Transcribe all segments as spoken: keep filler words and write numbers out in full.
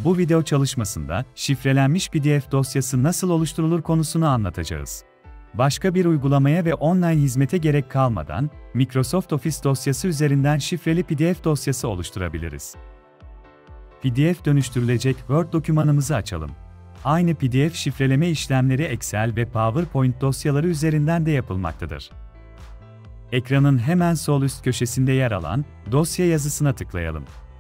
Bu video çalışmasında şifrelenmiş P D F dosyası nasıl oluşturulur konusunu anlatacağız. Başka bir uygulamaya ve online hizmete gerek kalmadan Microsoft Office dosyası üzerinden şifreli P D F dosyası oluşturabiliriz. P D F dönüştürülecek Word dokümanımızı açalım. Aynı P D F şifreleme işlemleri Excel ve PowerPoint dosyaları üzerinden de yapılmaktadır. Ekranın hemen sol üst köşesinde yer alan dosya yazısına tıklayalım.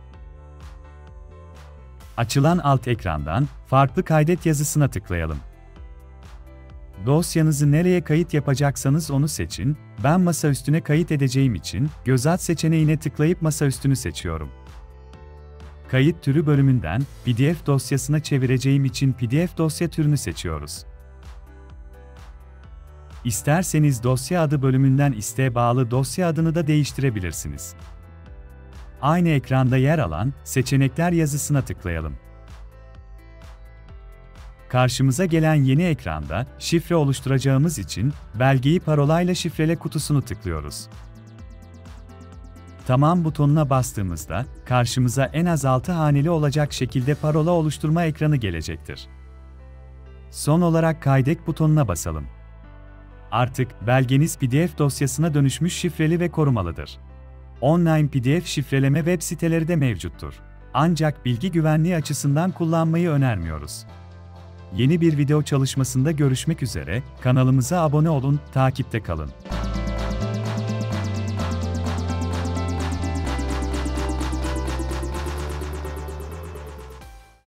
Açılan alt ekrandan farklı kaydet yazısına tıklayalım. Dosyanızı nereye kayıt yapacaksanız onu seçin. Ben masaüstüne kayıt edeceğim için göz at seçeneğine tıklayıp masaüstünü seçiyorum. Kayıt türü bölümünden P D F dosyasına çevireceğim için P D F dosya türünü seçiyoruz. İsterseniz dosya adı bölümünden isteğe bağlı dosya adını da değiştirebilirsiniz. Aynı ekranda yer alan seçenekler yazısına tıklayalım. Karşımıza gelen yeni ekranda şifre oluşturacağımız için belgeyi parolayla şifrele kutusunu tıklıyoruz. Tamam butonuna bastığımızda karşımıza en az altı haneli olacak şekilde parola oluşturma ekranı gelecektir. Son olarak kaydet butonuna basalım. Artık belgeniz P D F dosyasına dönüşmüş, şifreli ve korumalıdır. Online P D F şifreleme web siteleri de mevcuttur. Ancak bilgi güvenliği açısından kullanmayı önermiyoruz. Yeni bir video çalışmasında görüşmek üzere, kanalımıza abone olun, takipte kalın.